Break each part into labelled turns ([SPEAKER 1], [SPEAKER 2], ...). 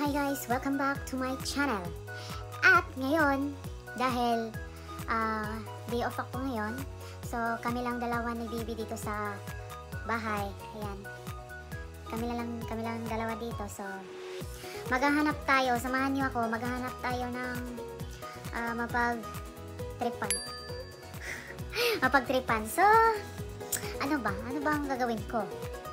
[SPEAKER 1] Hi guys! Welcome back to my channel. At ngayon, dahil day off ako ngayon, so kami lang dalawa ni Bibi dito sa bahay. Ayan. Kami lang dalawa dito. So, maghahanap tayo. Samahan niyo ako. Maghahanap tayo ng mapag-tripan. Mapag-tripan. So, ano ba? Ano ba ang gagawin ko?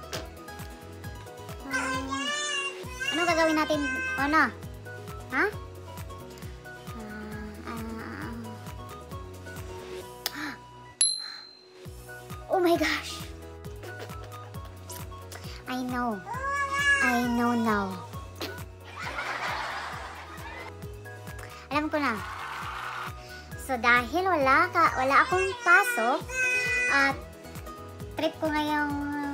[SPEAKER 1] Ano gagawin natin? Ano? Ha? Oh my gosh! I know now. Alam ko na. So dahil wala akong pasok at trip ko ngayong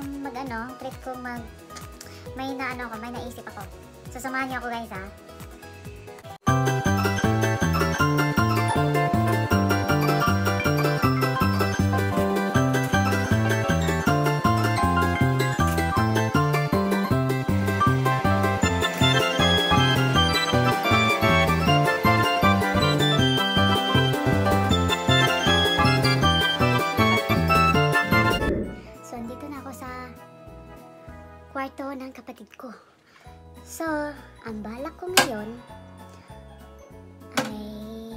[SPEAKER 1] may naisip ako. So samahan niyo ako guys ha. Kwarto ng kapatid ko. So, ang balak ko ngayon ay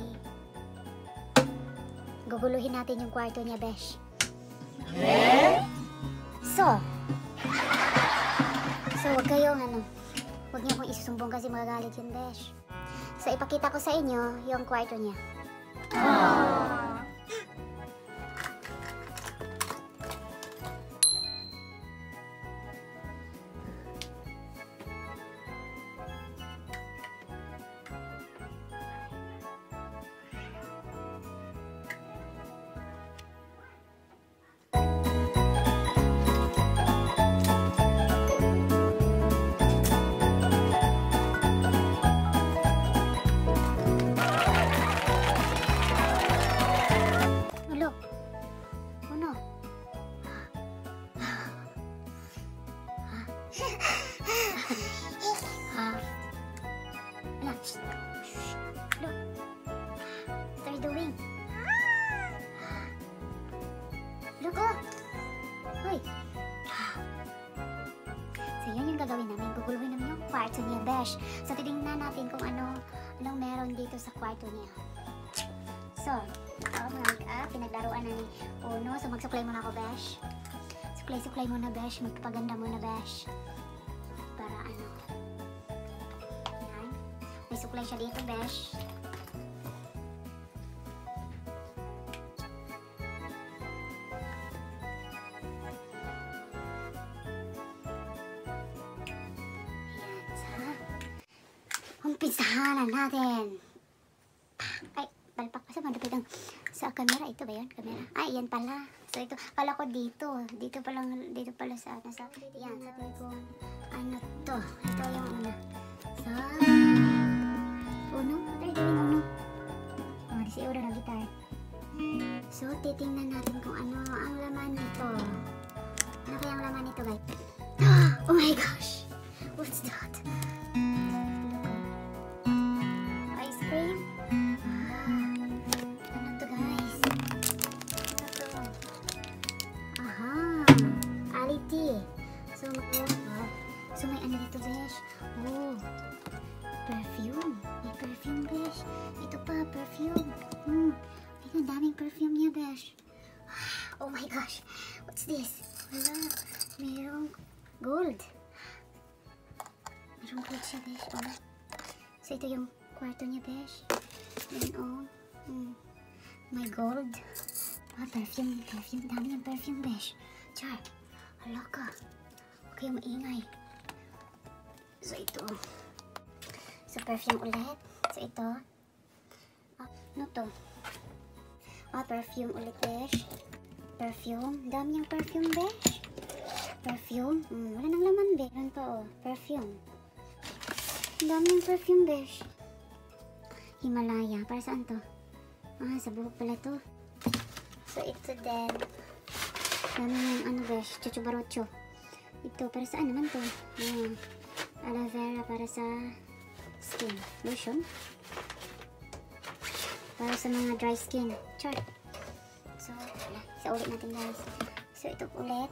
[SPEAKER 1] guguluhin natin yung kwarto niya, besh. So, wag kayong wag niyo akong isusumbong kasi magagalit yun, besh. So, ipakita ko sa inyo yung kwarto niya. Look, hoy. So, yun yung gagawin namin. Guguluhin namin yung kwarto niya, besh. So, titingnan natin kung anong meron dito sa kwarto niya. So, pinaglaruan na ni Uno. So, magsuklay muna ako, besh. Suklay muna, besh. Magpapaganda muna, besh. Para yan. May suklay siya dito, besh. Umpisahan natin. Ay, palpak kasi malapit ang sa camera. Ito ba yun? Camera. Ay, yan pala. So, ito. Kala ko dito. Dito pala sa yan. Sabi ko, ano to? Ito yung una. So, Uno. Try gawin Uno. Oh, si Uno na gitar. So, titingnan natin kung ano ang laman nito. Ano kaya ang laman nito, guys? Oh my gosh! What's that? So may dito, besh. Oh, perfume. May perfume, besh. Ito pa, perfume. Ay, ang daming perfume niya, besh. Oh my gosh. What's this? Wala. Merong gold. Merong gold siya, besh. Oh. So ito yung kwarto niya, besh. Ayan, may gold. Perfume. Dami yung perfume, besh. Char. Hala ka. Huwag kayong maingay. So, ito. So, perfume ulit. So, ito. Ano to? Perfume ulit, besh. Perfume. Dami yung perfume, besh. Perfume. Wala nang laman, besh. Ano to, perfume. Dami yung perfume, besh. Himalaya. Para saan to? Sa buhok pala to. So, ito din. Dami yung besh. Chuchubarocho. Ito, para saan naman to? Aloe vera para sa skin lotion para sa mga dry skin. Char. So, isa ulit natin guys. So, ito ulit.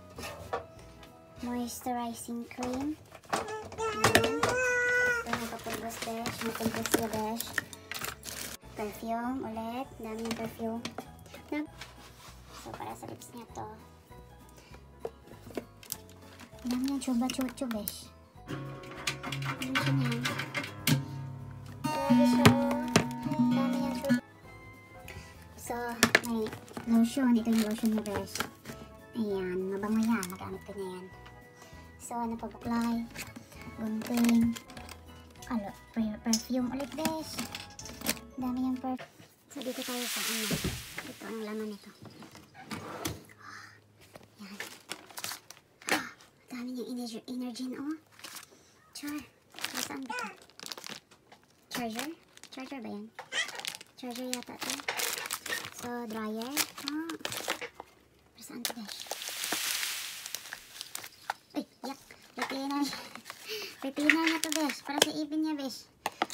[SPEAKER 1] Moisturizing cream. Ayan. So, nakapulbos besh. Nakapulbos siya besh. Perfume ulit. Daming perfume. So, para sa lips niya to. Dami yung chuba-chuchu besh. Dami siya niyan. Dami siya. Dami yung chuba. So, may lotion. Ito yung lotion niya besh. Ayan. Mabango yan. Nagamit ko na yan. So, napag-apply. Gunting. Perfume ulit besh. Dami yung perfume. So, dito tayo sa ano. Ito ang laman nito. Yan. Dami yung energy na oh. Char. Saan ba ito? Charger? Charger ba yan? Charger yata ito. So, dryer. Oh. Saan ito besh? Ay, yak. Retainer. Retainer na to besh. Para sa ipin niya besh.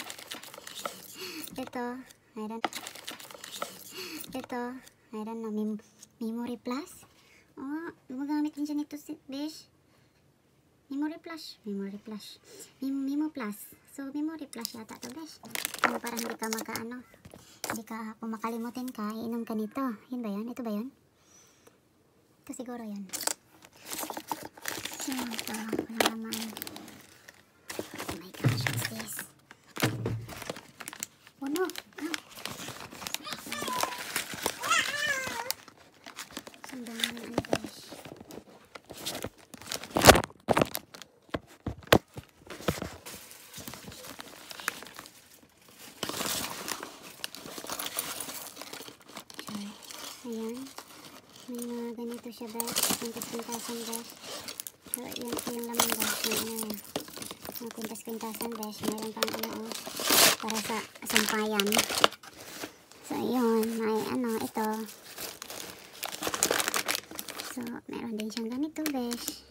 [SPEAKER 1] Ito. Mayroon. Ito. Mayroon na memory plus. Oh, gumagamit din siya nito besh. Memory plus. Memory plus. Memo plus. So, memory plus yata to besh. Yung parang hindi ka makaano. Hindi ka, kung makalimutin ka, iinom ka nito. Yun ba yun? Ito ba yun? Ito siguro yun. So, ito. Wala naman. Oh my gosh, what's this? Oh no! Ah. Sandang naman ano guys. Ayan. May mga ganito siya guys. Kwintas-kwintasan guys. So, yan po yung laman guys. Ayan. Mga kwintas-kwintasan guys. Mayroon pang ano oh. Para sa sampayan. So, ayun. May ano, ito. So, meron din siyang ganito guys.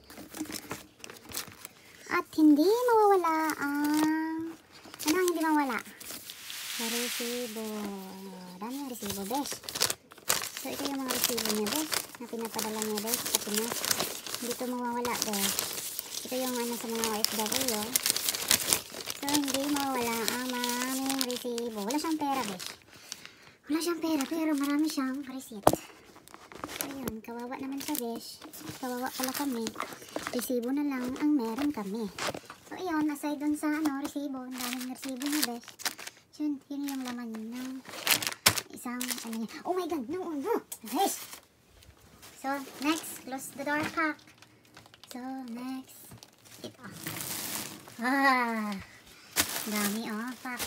[SPEAKER 1] At hindi mawawala ang ano ang hindi mawawala? Resibo. Dami yung resibo guys. So, ito yung mga resibo niya guys. Na pinapadala niya guys sa Pinas. Hindi ito mawawala guys. Ito yung ano sa mga OFW. So, hindi mawawala ang maraming resibo. Wala siyang pera guys. Wala siyang pera pero marami siyang receipt. Ayun, kawawa naman siya guys. Kawawa pala kami. Resibo na lang ang meron kami. So, ayun, aside dun sa ano, resibo. Ang daming resibo niya guys. Yun yung laman ng isang ano niya. Oh my god, no, no. Guys. So, next, close the door, pack. So, next, ito. Ah, dami, oh, pack.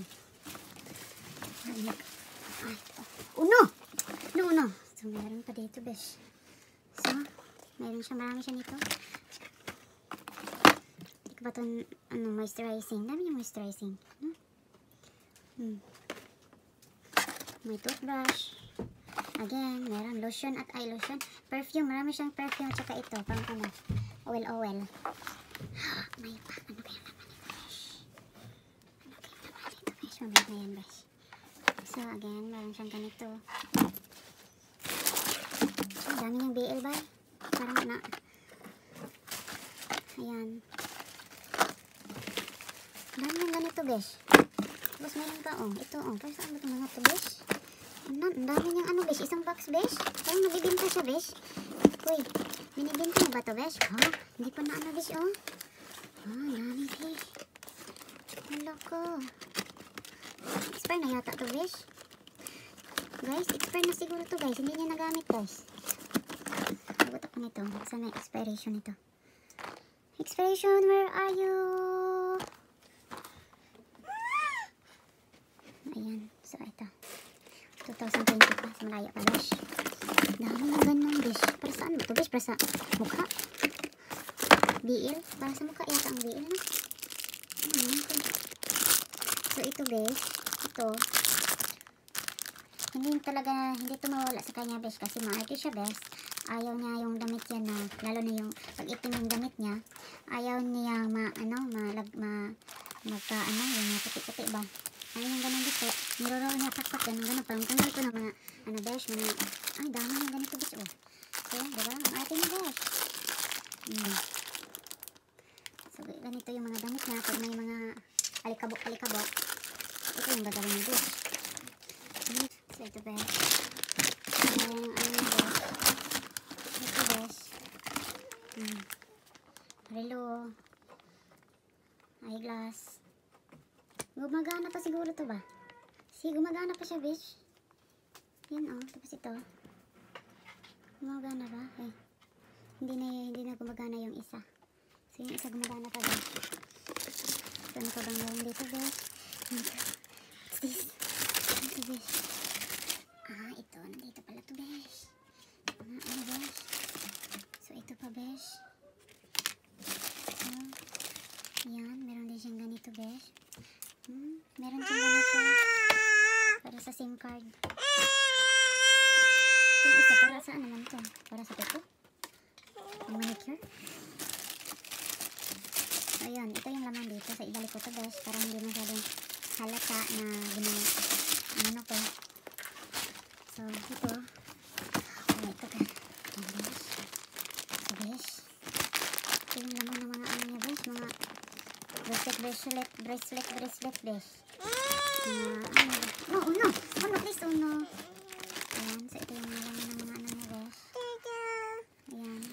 [SPEAKER 1] Oh, no! No, no. So, meron pa dito, besh. So, meron siya, marami siya nito. Hindi ko ba ito, ano, moisturizing. Dami yung moisturizing. May toothbrush. Again, meron lotion at eye lotion. Perfume, marami siyang perfume. Tsaka ito, pang ano, oil. May pa, ano kaya naman ito, besh? Ano kaya naman ito, besh? Mamaya na yan, besh. So, again, meron siyang ganito. Ang dami niyang BL ba? Parang na. Ayan. Ang dami niyang ganito, besh. Tapos meron pa, oh. Ito, oh. Para saan ba ito mga ito, besh? Ang dami niyang ano, besh. Isang box, besh. Parang nabibinta siya, besh. Uy, binibinta na ba ito, besh? Oh, hindi pa na ano, besh, oh. Oh, ang dami, besh. Hala ko. Expire na yata ito, besh. Guys, expire na siguro ito, guys. Hindi niya nagamit, guys. Nagot ako nito. Saan may expiration nito? Expiration, where are you? Ayan. So, ito. 2020 pa. Sa malaya pa, besh. Dami na ganun, besh. Para saan mo ito, besh? Para sa mukha? BL? Para sa mukha yata ang BL, no? So, ito, besh. Ito. Hindi ito mawala sa kanya, besh. Kasi maarte siya, besh. Ayaw niya yung damit niya na, lalo na yung pag itim yung damit niya, ayaw niya magka ganito yung mga damit niya. Pag may mga alikabok-alikabok, ito yung gagawin nito. So ito besh. Yung ano nito. Ito besh. Relo. Eyeglass. Gumagana pa siguro to ba? Gumagana pa siya besh. Yan tapos ito. Gumagana ba? Hindi na gumagana yung isa. So yung isa gumagana pa besh. So ano pa bang meron dito besh? What's this? Ito besh. Ito. Nandito pala to besh. Ano besh? So ito pa besh. So yan. Meron din siyang ganito besh. Meron siyang ganito. Para sa SIM card. Yung isa para saan naman to? Para sa peto? Ang manicure? So yun, ito yung laman dito. So ibalik ko to besh para hindi masyadong halata na ano ko. So ito. Ito ka. Besh. So besh. Ito yung laman ng mga ano niya besh. Mga bracelet besh. Uno, please, uno. Ayan, so ito yung laman ng mga ano niya besh. Ayan.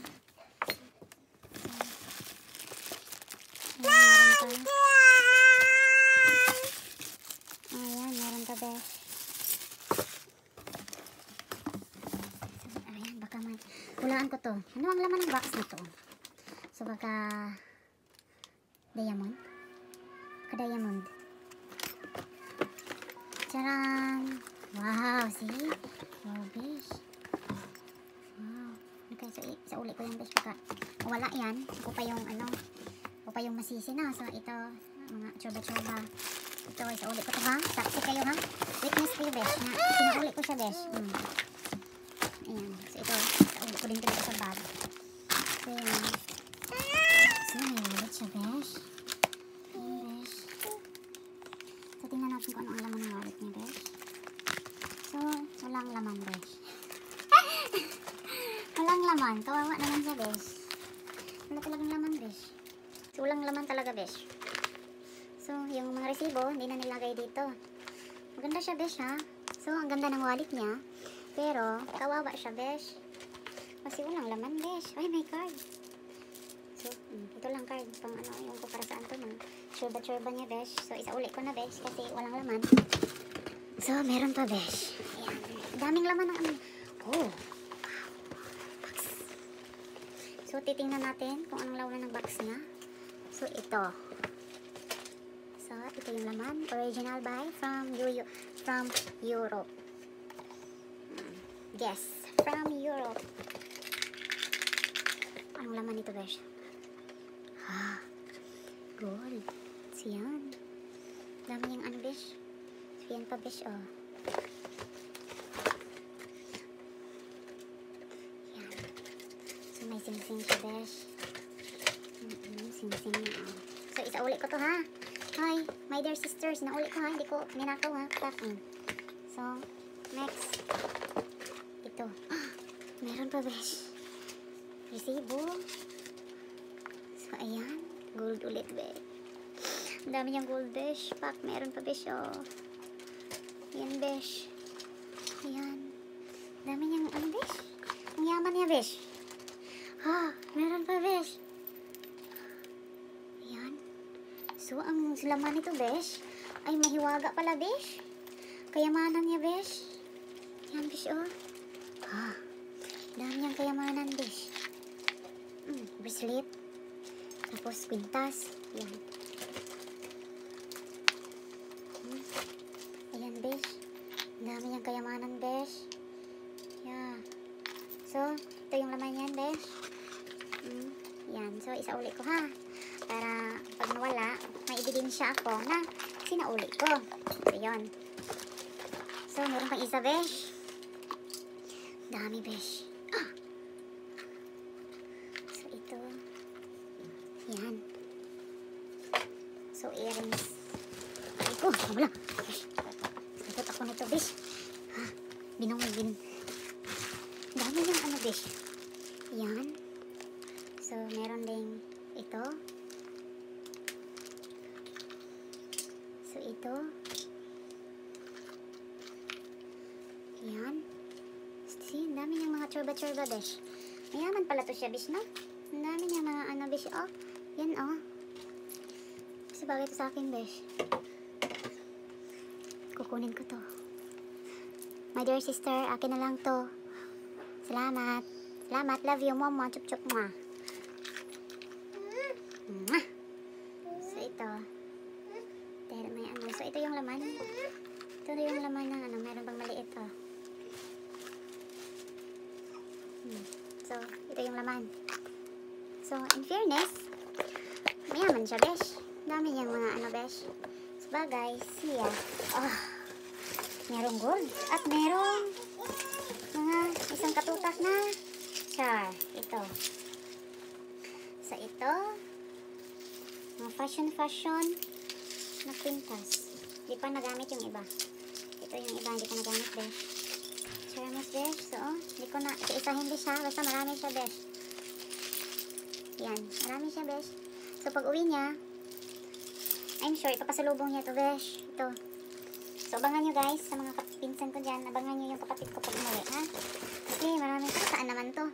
[SPEAKER 1] Meron pa besh. Ayan, baka hulaan ko to. Ano ang laman ng box na to? So baka diamond. Ka-diamond. Charan! Wow, see? Oh, besh. Wow. Okay, so isa uli ko yung besh baka wala yan. Ako pa yung masisi na. So ito, mga choba-choba. Ito, isa uli ko to ha. Taksi kayo ha. Witness kayo besh. Sinauli ko siya besh. Ayan. So ito, isa uli ko din dito sa bag. So yan. So may ulit siya besh. Ayan besh. So tingnan natin kung ano ang laman ng wallet niya besh. So, walang laman besh. Walang laman. Kawawa naman siya besh. Wala talagang laman besh. So, walang laman talaga besh. So, yung mga resibo, hindi na nilagay dito. Maganda siya besh ha. So, ang ganda ng wallet niya. Pero, kawawa siya besh. Kasi walang laman besh. Ay, may card. So, ito lang card. Pang ano, yung ko para saan to na. Churba niya besh. So, isa uli ko na besh kasi walang laman. So, meron pa besh. Ayan. Daming laman ng ano. Oh. Box. So, titingnan natin kung anong laman ng box niya. So, ito. So, ito yung laman. Original buy from Europe. Yes, from Europe. Anong laman nito, besh? Gold. Siyan. Dami yung ano, besh. Siyan pa, besh, oh. Yan. So, may sing-sing siya, besh. Sing-sing na, oh. So, isa uli ko to, ha? Hi, my dear sisters. Nauli ko, ha? Hindi ko ninakaw, ha? So, next. Ito. Meron pa, besh. Resibo. So, ayan. Gold ulit, besh. Ang dami niyang gold, besh. Pak, meron pa, besh, oh. Ayan, besh. Ayan. Dami niyang, ano, besh? Ang yaman niya, besh. Meron pa, besh. Ayan. So, ang laman nito, besh, ay mahiwaga pala, besh. Kayamanan niya, besh. Ayan, besh, oh. Dami niyang kayamanan, besh. Bracelet. Tapos, kwintas. Ayan. Ayan, besh. Dami niyang kayamanan, besh. Yeah. So, ito yung laman yan, besh. Yan. So, isa uli ko, ha. Para, pag nawala, may ebidensya ako na sinauli ko. So, yun. So, meron pang isa, besh. Dami, besh. So, ito. Yan. So, earrings. Ay ko, wala. Sakot ako nito, besh. Binungin. Dami yung ano, besh. Yan. So, meron ding ito. dito. Yan. See, ang dami niyang mga chorba-chorba, besh. Mayaman pala to siya, besh, no? Ang dami niyang mga ano, besh. Oh, yan, oh. Kasi bagay to sa akin, besh. Kukunin ko to. My dear sister, akin na lang to. Salamat. Salamat. Love you, mama. Chup-chup mo. So, ito. Pero may ano. So, ito yung laman. Ito yung laman ng ano. Meron bang maliit, oh. So, ito yung laman. So, in fairness, mayaman siya, besh. Dami niyang mga ano, besh. Sabagay, siya. Oh, merong gold. At merong mga isang katutak na char. Ito. So, ito. Mga fashion na kwintas. Di pa nagamit yung iba. Ito yung iba, hindi pa nagamit, besh. Ceramos, besh. So, hindi ko na, isa-isahin din siya. Basta marami siya, besh. Yan, marami siya, besh. So, pag uwi niya, I'm sure, ipapasalubong niya to, besh. Ito. So, abangan nyo, guys, sa mga pinsan ko dyan. Abangan nyo yung kapatid ko pag umuwi, ha? Kasi, marami siya. Saan naman to?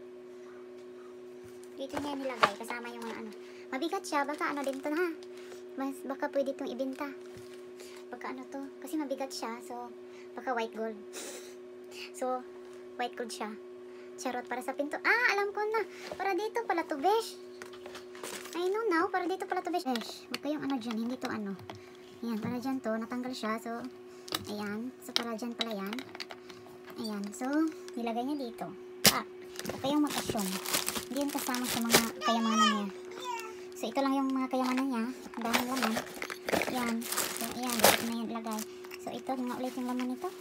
[SPEAKER 1] Dito niya nilagay, kasama yung mga ano. Mabigat siya, baka ano din to, ha? Baka pwede itong ibenta. Baka ano to, kasi mabigat siya, so, baka white gold. So, white gold siya. Charot, para sa pinto. Ah, alam ko na. Para dito pala to, besh. I know now, para dito pala to, besh. Besh, baka yung ano dyan, hindi to ano. Ayan, para dyan to, natanggal siya. So, ayan. So, para dyan pala yan. Ayan, so, nilagay niya dito. Ah, baka yung makasyon. Hindi yan kasama sa mga kayamanan niya. So, ito lang yung mga kayamanan niya. Ang daming laman. Ayan. So, ayan, dito na yung ilagay. So, ito, nga ulit yung laman nito.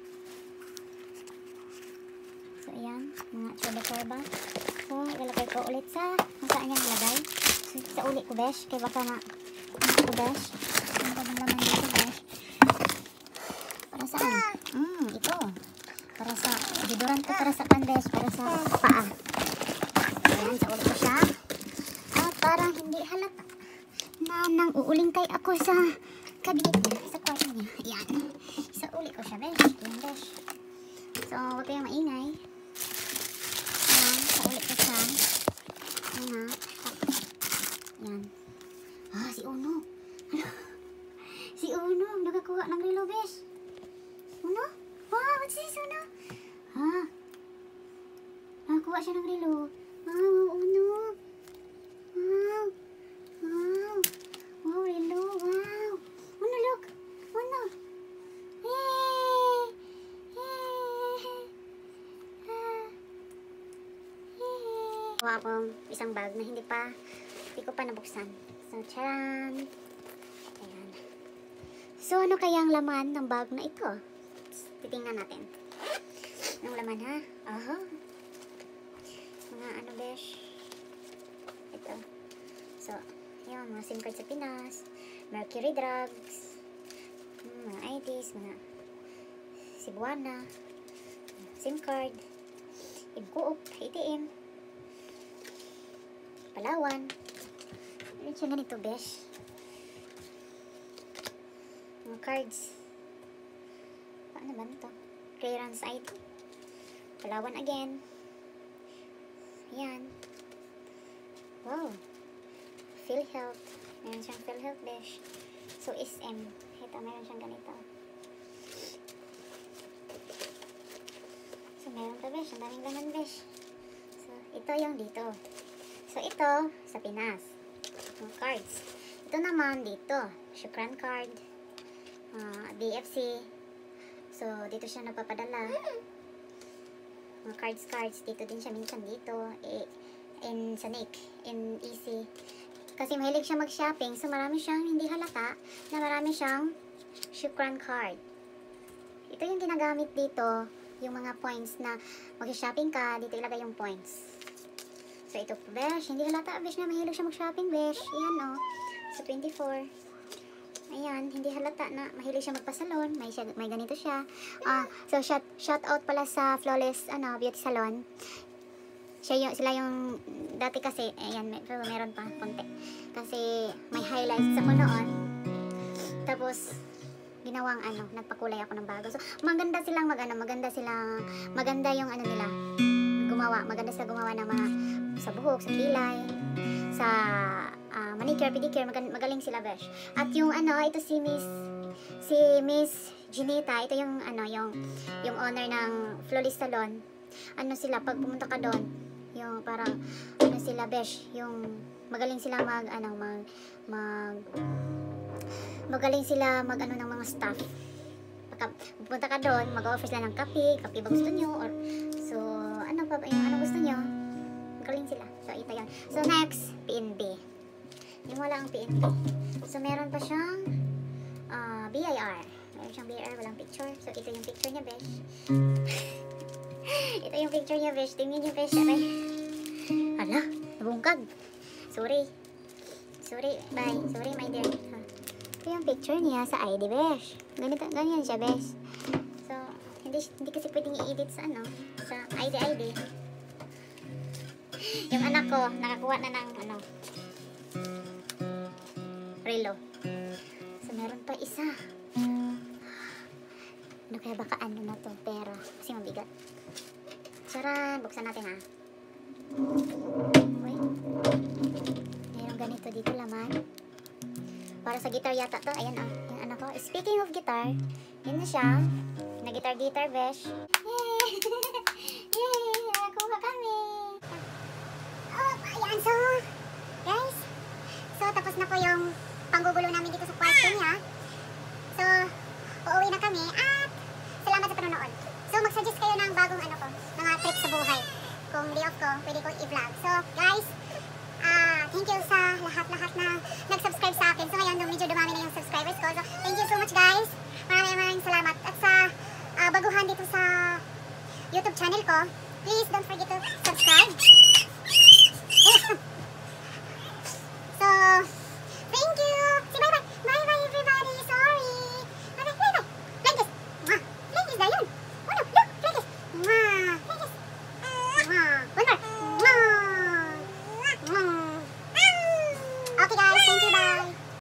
[SPEAKER 1] So, ayan, mga chorba-chorba. So, ilalagay ko ulit sa saan niya nilagay. So, sa uli ko, besh. Kaya baka ano ko, besh. Ano ba naman dito, besh? Para saan? Ito. Para sa, deodorant ko para sa pan, besh. Para sa paa. Ayan, sa uli ko siya. At parang hindi halata na nang uuling kay ako sa cabinet niya, sa kwarto niya. Ayan. Sa uli ko siya, besh. Ayan, besh. So, huwag kayong maingay. Ayan, sa ulit ko siya. Ayan. Ayan. Ah, si Uno. Si Uno, nakakuha ng relo, besh. Uno? Wow, what's this, Uno? Ha? Nakakuha siya ng relo. Wow, Uno. Wow. Wow. Wow, relo. Wow. Uno, look. Uno. Yay! Kuha akong isang bag na hindi ko pa nabuksan. So, charan! Ayan. So, ano kaya ang laman ng bag na ito? Titingnan natin. Anong laman, ha? Aha. Mga ano, besh? Ito. So, yun, mga SIM card sa Pinas. Mercury drugs. Mga IDs, mga Cebuana. SIM card. Ibcoop, ATM. Palawan. Ano siya ganito, besh? Mga cards. Paano ba ito? Clearance ID. Palawan again. Ayan. Wow. PhilHealth. Meron siyang PhilHealth, besh. So, SM. Ito, meron siyang ganito. So, meron pa, besh. Ang daming laman, besh. So, ito yung dito. So, ito, sa Pinas. Mga cards. Ito naman, dito. Shukran card. BFC. So, dito siya napapadala. Mga cards. Dito din siya minsan dito. In sa Nick. In Easy. Kasi mahilig siya mag-shopping. So, marami siyang hindi halata na marami siyang Shukran card. Ito yung ginagamit dito. Yung mga points na mag-shopping ka, dito ilagay yung points. So, ito po, besh. Hindi halata, besh, na mahilig siya mag-shopping, besh. Ayan, o. So, 24. Ayan, hindi halata na mahilig siya magpa-salon. May ganito siya. So, shout out pala sa Flawless Beauty Salon. Sila yung, dati kasi, ayan, pero meron pa konti. Kasi, may highlights ako noon. Tapos, ginawang ano, nagpakulay ako ng bago. So, maganda silang maganda yung ano nila, maganda sila gumawa ng mga, sa buhok, sa kilay, sa manicure, pedicure, magaling sila, besh. At yung ano, ito si Miss Ginita, ito yung ano, yung owner ng Flawless Salon. Ano sila, pag pumunta ka doon, yung parang, ano sila, besh, yung magaling sila magaling sila mag ano ng mga staff. Pagka pupunta ka doon, mag-offer sila ng kape ba gusto nyo, or so ano pa ba yung ano gusto nyo, magaling sila. So ito yan. So next, PNB. Yung wala ang PNB. So meron pa siyang BIR. Meron siyang BIR, walang picture. So ito yung picture niya, besh. Ito yung picture niya, besh. Tingnan niyo, besh. Aray. Hala, nabungkag. Sorry, bye. Sorry, my dear. Ito yung picture niya sa ID, besh. Ganyan siya, besh. So, hindi kasi pwedeng i-edit sa ano, sa ID. Yung anak ko, nakakuha na ng ano, relo. So, meron pa isa. Ano kaya baka ano na to, pera. Kasi mabigat. Charan, buksan natin ha. Uy. Mayroong ganito dito laman. Para sa guitar yata to. Ayan yung anak ko. Speaking of guitar, yun na siya. Na-guitar, besh. Yay! Yay! Nakakuha kami. Oh, ayan. So, guys. So, tapos na po yung panggugulo namin dito sa kwarto niya. So, uuwi na kami. At, salamat sa panonood. So, mag-suggest kayo ng bagong ano ko, mga trip sa buhay. Kung day off ko, pwede ko i-vlog. So, guys, thank you sa lahat-lahat na